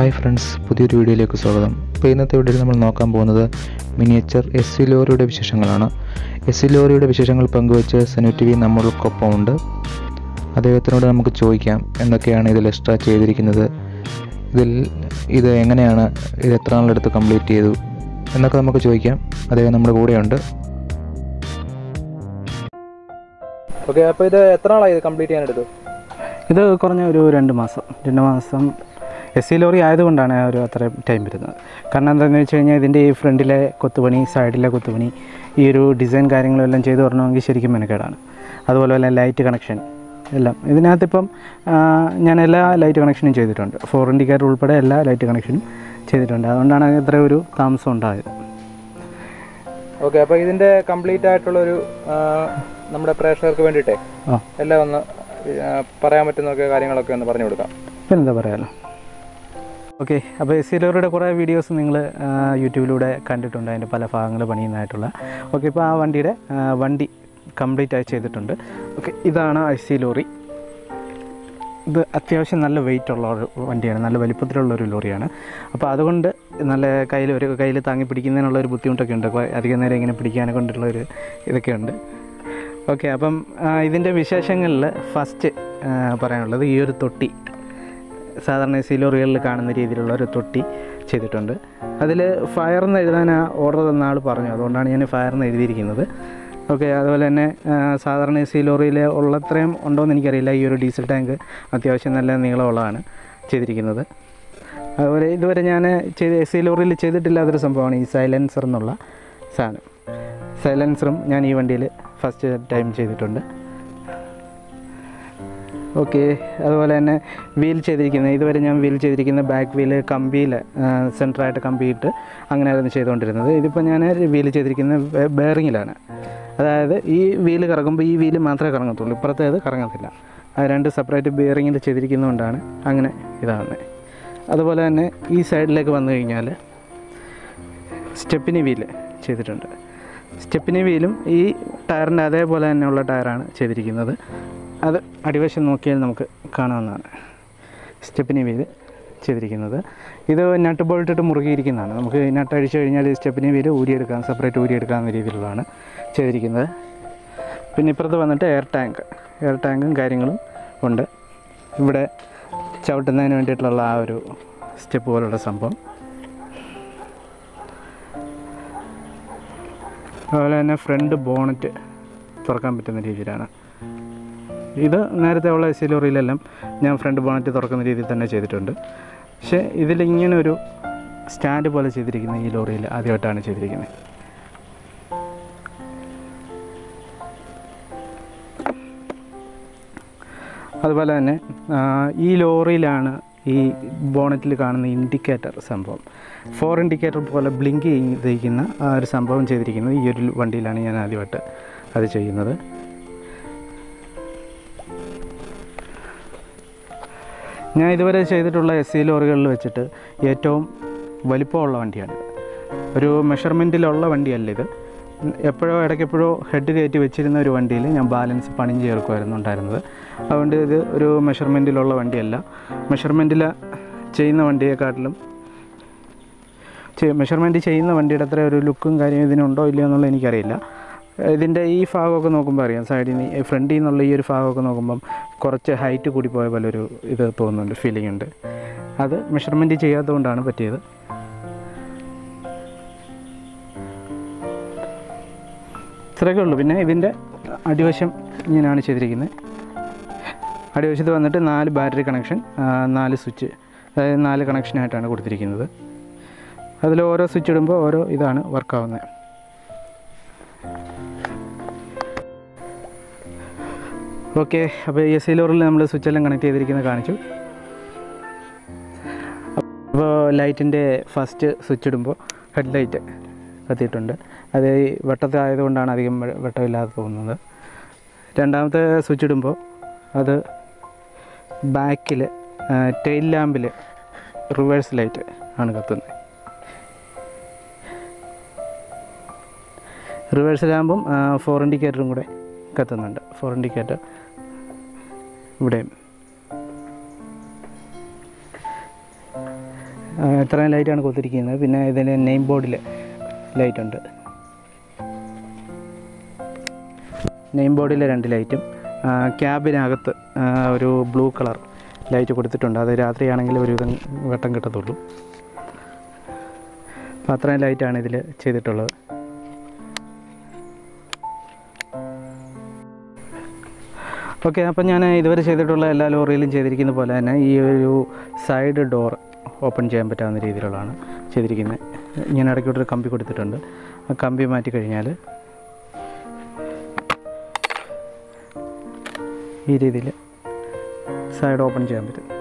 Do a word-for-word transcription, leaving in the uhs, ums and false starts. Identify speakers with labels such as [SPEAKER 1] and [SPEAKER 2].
[SPEAKER 1] Hi friends, പുതിയൊരു വീഡിയോയിലേക്ക് സ്വാഗതം. ഇപ്പോൾ ഇന്നത്തെ വീഡിയോയിൽ നമ്മൾ നോക്കാൻ പോകുന്നത് മിനിയേച്ചർ എസ് വി ലോറിയുടെ വിശേഷങ്ങളാണ്. എസ് വി ലോറിയുടെ വിശേഷങ്ങൾ പങ്കുവച്ച് സനു ടി വി നമ്മൾക്കൊപ്പമുണ്ട്. അദ്ദേഹത്തിനോട് നമുക്ക് ചോദിക്കാം എന്തൊക്കെയാണ് ഇതിൽ എക്സ്ട്രാ ചെയ്തിരിക്കുന്നത്, ഇതിൽ ഇത് എങ്ങനെയാണ്, ഇത് എത്ര നാളെടുത്ത് കംപ്ലീറ്റ് ചെയ്തു എന്നൊക്കെ നമുക്ക് ചോദിക്കാം. അദ്ദേഹം നമ്മുടെ കൂടെയുണ്ട്. ഓക്കെ, അപ്പോൾ ഇത് എത്ര നാളായി ഇത് കംപ്ലീറ്റ് ചെയ്യാനെടുത്തു?
[SPEAKER 2] ഇത് കുറഞ്ഞ ഒരു രണ്ട് മാസം രണ്ട് മാസം എസ് സി ലോറി ആയതുകൊണ്ടാണ് ഒരു അത്രയും ടൈം വരുന്നത്. കാരണം എന്താണെന്ന് വെച്ച് കഴിഞ്ഞാൽ ഇതിൻ്റെ ഈ ഫ്രണ്ടിലെ കൊത്തുപണി, സൈഡിലെ കൊത്തുപണി, ഈ ഒരു ഡിസൈൻ കാര്യങ്ങളെല്ലാം ചെയ്ത് വരണമെങ്കിൽ ശരിക്കും മെനക്കേടാണ്. അതുപോലെ തന്നെ ലൈറ്റ് കണക്ഷൻ എല്ലാം ഇതിനകത്തിപ്പം ഞാൻ എല്ലാ ലൈറ്റ് കണക്ഷനും ചെയ്തിട്ടുണ്ട്. ഫോർ ഇൻഡിക്കേറ്റർ ഉൾപ്പെടെ എല്ലാ ലൈറ്റ് കണക്ഷനും ചെയ്തിട്ടുണ്ട്. അതുകൊണ്ടാണ് ഇത്ര ഒരു താമസം ഉണ്ടായത്.
[SPEAKER 1] ഓക്കെ, അപ്പോൾ ഇതിൻ്റെ കംപ്ലീറ്റ് ആയിട്ടുള്ളൊരു നമ്മുടെ പ്രേക്ഷകർക്ക് വേണ്ടിയിട്ടേ എല്ലാം ഒന്ന് പറയാൻ പറ്റുന്ന കാര്യങ്ങളൊക്കെ ഒന്ന് പറഞ്ഞു കൊടുക്കാം.
[SPEAKER 2] പിന്നെന്താ പറയാമല്ലോ. ഓക്കെ, അപ്പോൾ എസ് സി ലോറിയുടെ കുറേ വീഡിയോസ് നിങ്ങൾ യൂട്യൂബിലൂടെ കണ്ടിട്ടുണ്ട്, അതിൻ്റെ പല ഭാഗങ്ങൾ പണിയുന്നതായിട്ടുള്ള. ഓക്കെ, ഇപ്പോൾ ആ വണ്ടിയുടെ വണ്ടി കംപ്ലീറ്റ് ആയി ചെയ്തിട്ടുണ്ട്. ഓക്കെ, ഇതാണ് എസ് സി ലോറി. ഇത് അത്യാവശ്യം നല്ല വെയിറ്റ് ഉള്ള ഒരു വണ്ടിയാണ്, നല്ല വലിപ്പത്തിലുള്ളൊരു ലോറിയാണ്. അപ്പോൾ അതുകൊണ്ട് നല്ല കയ്യിൽ ഒരു കയ്യിൽ താങ്ങി പിടിക്കുന്നതിനുള്ളൊരു ബുദ്ധിമുട്ടൊക്കെ ഉണ്ട്. അധികം നേരം ഇങ്ങനെ പിടിക്കാനെ കൊണ്ടുള്ളൊരു ഇതൊക്കെ ഉണ്ട്. ഓക്കെ, അപ്പം ഇതിൻ്റെ വിശേഷങ്ങളിൽ ഫസ്റ്റ് പറയാനുള്ളത് ഈ ഒരു തൊട്ടി, സാധാരണ എസ് സി ലോറികളിൽ കാണുന്ന രീതിയിലുള്ള ഒരു തൊട്ടി ചെയ്തിട്ടുണ്ട്. അതിൽ ഫയർ എന്ന് എഴുതാൻ ആ ഓർഡർ തന്ന ആൾ പറഞ്ഞു, അതുകൊണ്ടാണ് ഞാൻ ഫയർ എന്ന് എഴുതിയിരിക്കുന്നത്. ഓക്കെ, അതുപോലെ തന്നെ സാധാരണ എസ് സി ലോറിയിൽ ഉള്ളത്രയും ഉണ്ടോയെന്ന് എനിക്കറിയില്ല, ഈ ഒരു ഡീസൽ ടാങ്ക് അത്യാവശ്യം നല്ല നീളമുള്ളതാണ് ചെയ്തിരിക്കുന്നത്. അതുപോലെ ഇതുവരെ ഞാൻ ചെയ്ത് എസ് സി ലോറിയിൽ ചെയ്തിട്ടില്ലാത്തൊരു സംഭവമാണ് ഈ സൈലൻസർ എന്നുള്ള സാധനം. സൈലൻസറും ഞാൻ ഈ വണ്ടിയിൽ ഫസ്റ്റ് ടൈം ചെയ്തിട്ടുണ്ട്. ഓക്കെ, അതുപോലെ തന്നെ വീൽ ചെയ്തിരിക്കുന്നത്, ഇതുവരെ ഞാൻ വീൽ ചെയ്തിരിക്കുന്ന ബാക്ക് വീല് കമ്പിയിൽ സെൻറ്ററായിട്ട് കമ്പിയിട്ട് അങ്ങനെയായിരുന്നു ചെയ്തുകൊണ്ടിരുന്നത്. ഇതിപ്പോൾ ഞാൻ വീൽ ചെയ്തിരിക്കുന്ന ബെയറിങ്ങിലാണ്. അതായത് ഈ വീല് കറങ്ങുമ്പോൾ ഈ വീല് മാത്രമേ കറങ്ങത്തുള്ളൂ, ഇപ്പുറത്തേത് കറങ്ങത്തില്ല. അത് രണ്ട് സെപ്പറേറ്റ് ബെയറിങ്ങിൽ ചെയ്തിരിക്കുന്നതുകൊണ്ടാണ് അങ്ങനെ ഇതാകുന്നത്. അതുപോലെ തന്നെ ഈ സൈഡിലേക്ക് വന്നു കഴിഞ്ഞാൽ സ്റ്റെപ്പിനി വീല് ചെയ്തിട്ടുണ്ട്. സ്റ്റെപ്പിനി വീലും ഈ ടയറിൻ്റെ അതേപോലെ തന്നെയുള്ള ടയറാണ് ചെയ്തിരിക്കുന്നത്. അത് അടിവശം നോക്കിയാൽ നമുക്ക് കാണാവുന്നതാണ് സ്റ്റെപ്പിനി വീല് ചെയ്തിരിക്കുന്നത്. ഇത് നട്ട് ബോൾട്ടിട്ട് മുറുകിയിരിക്കുന്നതാണ്. നമുക്ക് നട്ട് അടിച്ചു കഴിഞ്ഞാൽ ഈ സ്റ്റെപ്പിനി വീല് ഊരിയെടുക്കാം, സെപ്പറേറ്റ് ഊരിയെടുക്കാവുന്ന രീതിയിലുള്ളതാണ് ചെയ്തിരിക്കുന്നത്. പിന്നെ ഇപ്പുറത്ത് വന്നിട്ട് എയർ ടാങ്ക് എയർ ടാങ്കും കാര്യങ്ങളും ഉണ്ട്. ഇവിടെ ചവിട്ടുന്നതിന് വേണ്ടിയിട്ടുള്ള ആ ഒരു സ്റ്റെപ്പ് പോലുള്ള സംഭവം. അതുപോലെ തന്നെ ഫ്രണ്ട് ബോണറ്റ് തുറക്കാൻ പറ്റുന്ന രീതിയിലാണ്. ഇത് നേരത്തെ ഉള്ള എസ് സി ലോറിയിലെല്ലാം ഞാൻ ഫ്രണ്ട് ബോണറ്റ് തുറക്കുന്ന രീതിയിൽ തന്നെ ചെയ്തിട്ടുണ്ട്. പക്ഷേ ഇതിലിങ്ങനൊരു സ്റ്റാൻഡ് പോലെ ചെയ്തിരിക്കുന്ന ഈ ലോറിയിൽ ആദ്യമായിട്ടാണ് ചെയ്തിരിക്കുന്നത്. അതുപോലെ തന്നെ ഈ ലോറിയിലാണ് ഈ ബോണറ്റിൽ കാണുന്ന ഇൻഡിക്കേറ്റർ സംഭവം, ഫോർ ഇൻഡിക്കേറ്റർ പോലെ ബ്ലിങ്ക് ചെയ്തിരിക്കുന്ന ആ ഒരു സംഭവം ചെയ്തിരിക്കുന്നത് ഈ ഒരു വണ്ടിയിലാണ് ഞാൻ ആദ്യമായിട്ട് അത് ചെയ്യുന്നത്. ഞാൻ ഇതുവരെ ചെയ്തിട്ടുള്ള എസ് സി ലോറികളിൽ വെച്ചിട്ട് ഏറ്റവും വലിപ്പമുള്ള വണ്ടിയാണിത്. ഒരു മെഷർമെൻറ്റിലുള്ള വണ്ടിയല്ല ഇത്. എപ്പോഴോ ഇടയ്ക്കെപ്പോഴോ ഹെഡ് കയറ്റി വെച്ചിരുന്ന ഒരു വണ്ടിയിൽ ഞാൻ ബാലൻസ് പണിഞ്ഞ് ചേർക്കുമായിരുന്നു ഉണ്ടായിരുന്നത്. അതുകൊണ്ട് ഇത് ഒരു മെഷർമെൻറ്റിലുള്ള വണ്ടിയല്ല. മെഷർമെൻറ്റിൽ ചെയ്യുന്ന വണ്ടിയെക്കാട്ടിലും മെഷർമെൻറ്റ് ചെയ്യുന്ന വണ്ടിയുടെ അത്ര ഒരു ലുക്കും കാര്യം ഇതിനുണ്ടോ ഇല്ലയോ എന്നുള്ളത് എനിക്കറിയില്ല. ഇതിൻ്റെ ഈ ഭാഗമൊക്കെ നോക്കുമ്പോൾ അറിയാം, സൈഡിൽ നിന്ന് ഫ്രണ്ടിൽ നിന്നുള്ള ഈ ഒരു ഭാഗമൊക്കെ നോക്കുമ്പം കുറച്ച് ഹൈറ്റ് കൂടി പോയ പോലെ ഒരു ഇത് തോന്നുന്നുണ്ട്, ഫീലിംഗ് ഉണ്ട്. അത് മെഷർമെൻറ്റ് ചെയ്യാത്തതുകൊണ്ടാണ് പറ്റിയത്. ഇത്രയൊക്കെ ഉള്ളൂ. പിന്നെ ഇതിൻ്റെ അടിവശം ഇങ്ങനെയാണ് ചെയ്തിരിക്കുന്നത്. അടിവശത്ത് വന്നിട്ട് നാല് ബാറ്ററി കണക്ഷൻ, നാല് സ്വിച്ച്, അതായത് നാല് കണക്ഷനായിട്ടാണ് കൊടുത്തിരിക്കുന്നത്. അതിൽ ഓരോ സ്വിച്ച് ഇടുമ്പോൾ ഓരോ ഇതാണ് വർക്കാവുന്നത്. ഓക്കെ, അപ്പോൾ ഈ എസ് സി ലോറിൽ നമ്മൾ സ്വിച്ചെല്ലാം കണക്ട് ചെയ്തിരിക്കുന്നത് കാണിച്ചു. അപ്പോൾ ലൈറ്റിൻ്റെ ഫസ്റ്റ് സ്വിച്ച് ഇടുമ്പോൾ ഹെഡ് ലൈറ്റ് കത്തിയിട്ടുണ്ട്. അത് ഈ വെട്ടത്തായതുകൊണ്ടാണ് അധികം വെട്ടമില്ലാതെ തോന്നുന്നത്. രണ്ടാമത്തെ സ്വിച്ച് ഇടുമ്പോൾ അത് ബാക്കിൽ ടെയിൽ ലാമ്പിൽ റിവേഴ്സ് ലൈറ്റ് ആണ് കത്തുന്നത്. റിവേഴ്സ് ലാമ്പും ഫോർ ഇൻഡിക്കേറ്ററും കൂടെ കത്തുന്നുണ്ട്. ഫോർ ഇൻഡിക്കേറ്റർ ഇവിടെയും ഇത്രയും ലൈറ്റാണ് കൊടുത്തിരിക്കുന്നത്. പിന്നെ ഇതിൻ്റെ നെയിം ബോർഡിൽ ലൈറ്റുണ്ട്. നെയിം ബോർഡിൽ രണ്ട് ലൈറ്റും ക്യാബിനകത്ത് ഒരു ബ്ലൂ കളർ ലൈറ്റ് കൊടുത്തിട്ടുണ്ട്. അത് രാത്രിയാണെങ്കിൽ ഒരു വിധം വെട്ടം കിട്ടത്തുള്ളൂ. അപ്പോൾ അത്രയും ലൈറ്റാണ് ഇതിൽ ചെയ്തിട്ടുള്ളത്. ഓക്കെ, അപ്പം ഞാൻ ഇതുവരെ ചെയ്തിട്ടുള്ള എല്ലാ ലോറിയിലും ചെയ്തിരിക്കുന്ന പോലെ തന്നെ ഈ ഒരു സൈഡ് ഡോർ ഓപ്പൺ ചെയ്യാൻ പറ്റാവുന്ന രീതിയിലുള്ളതാണ് ചെയ്തിരിക്കുന്നത്. ഞാൻ ഇടയ്ക്കോട്ടൊരു കമ്പി കൊടുത്തിട്ടുണ്ട്. ആ കമ്പി മാറ്റി കഴിഞ്ഞാൽ ഈ രീതിയിൽ സൈഡ് ഓപ്പൺ ചെയ്യാൻ പറ്റും.